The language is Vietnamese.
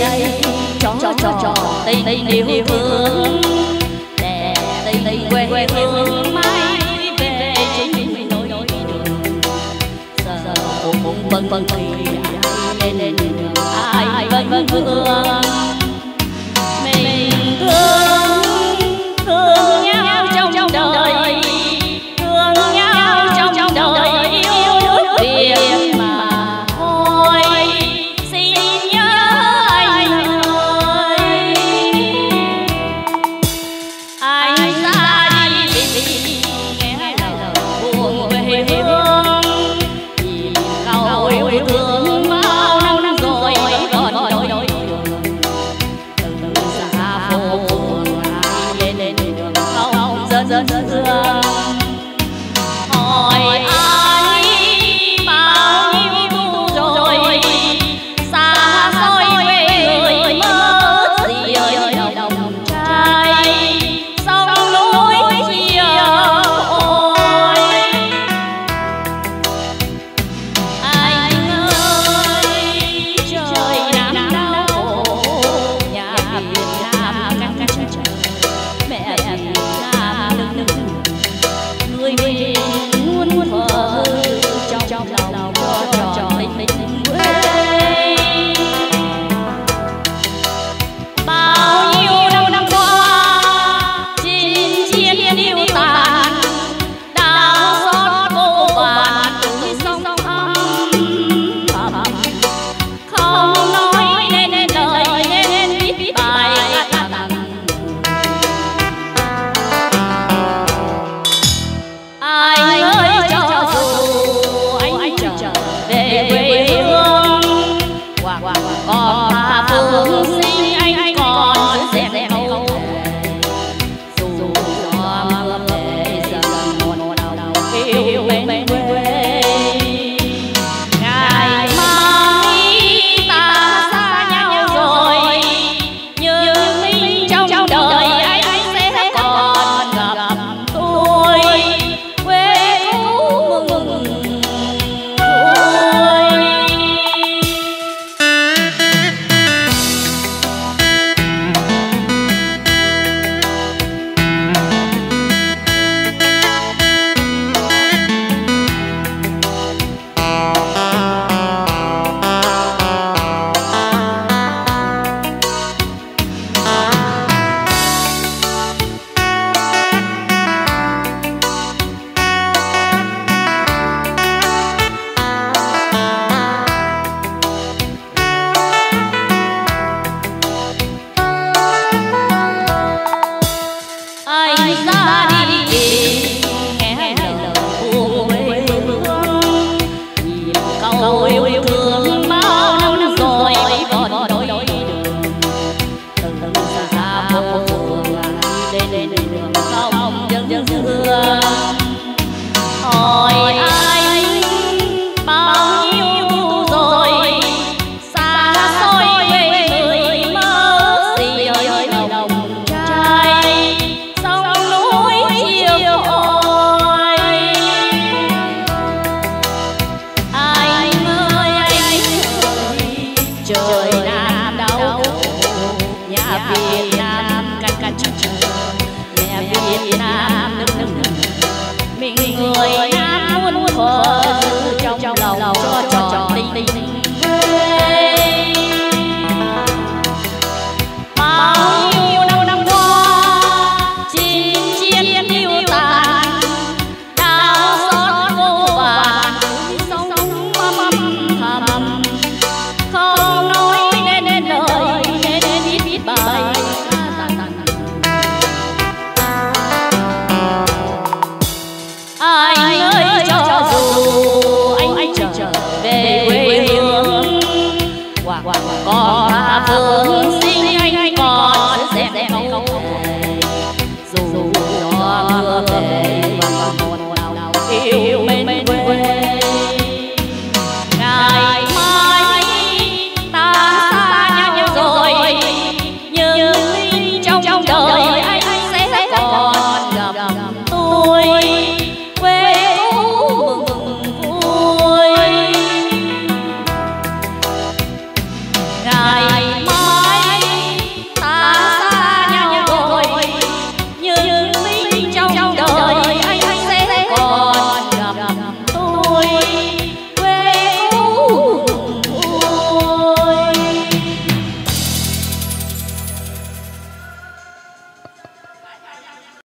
cho tình yêu thương để tình quê hương mãi về chính nỗi đường giờ cũng vâng thì nên ai vâng vương mình thương nhau trong đời thương nhau trong đời yêu nước Việt mà thôi xin nhớ anh ơi anh ra đi vì nghe lời buồn quê hương nhìn câu yêu thương bao năm rồi còn đôi từ xa phố phường ai lên đường không dân hỏi ai bao nhiêu thu rồi xa xôi quê người mất gì ở đồng trai sông núi chia ôi anh ơi trời Nam đau khổ nhà Việt Nam căng chờ mẹ Việt Nam nức người muốn thở trong lòng cho tình quê bao nhiêu năm qua chinh chiến yêu tàn đau xót vô vàn tuổi sông thăm không nói nên lời nên viết bài ca tặng anh ơi cho dù anh trở về quê hương hoặc còn tha phương sinh anh còn dẹp câu dù gió mưa về dần một đầu yêu bên quê ngày mai ta xa nhau rồi nhưng mình trong đời anh sẽ còn gặp tôi quê cũ mừng thôi. Anh ra đi nghe lời buồn quê hương nhìn câu yêu thương bao năm rồi còn đôi đường từ xa phố phường lên đường không dân hỏi anh bao nhiêu thu rồi xa xôi quê người mất gì ở đồng trai sông núi chia ôi anh ơi trời Nam đau khổ nhà Việt Nam căng chờ mẹ Việt Nam nức mình người Nam muốn thở trong lòng cho